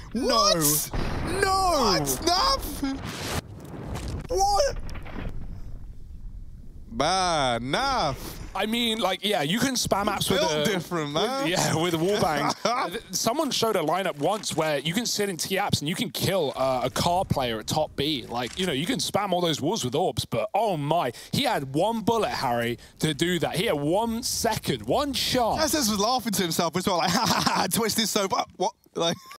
No. No! What? Naf? What? Man, Naf. I mean, like, yeah, you can spam apps with Built different, man. with Wallbang. Someone showed a lineup once where you can sit in T-apps and you can kill a car player at top B. Like, you know, you can spam all those walls with orbs, but oh my, he had one bullet, Harry, to do that. He had 1 second, one shot. Tess was laughing to himself as well, like, ha ha ha, twisted so, what? Like.